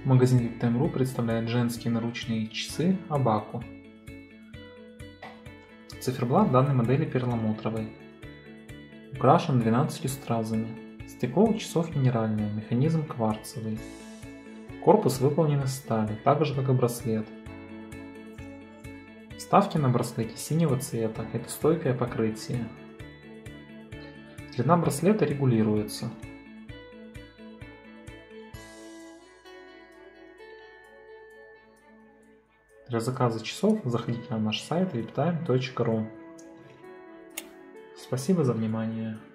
Магазин Victime.ru представляет женские наручные часы Абаку. Циферблат данной модели перламутровый. Украшен 12 стразами. Стекло у часов минеральное, механизм кварцевый. Корпус выполнен из стали, так же как и браслет. Вставки на браслете синего цвета, это стойкое покрытие. Длина браслета регулируется. Для заказа часов заходите на наш сайт viptime.ru. Спасибо за внимание.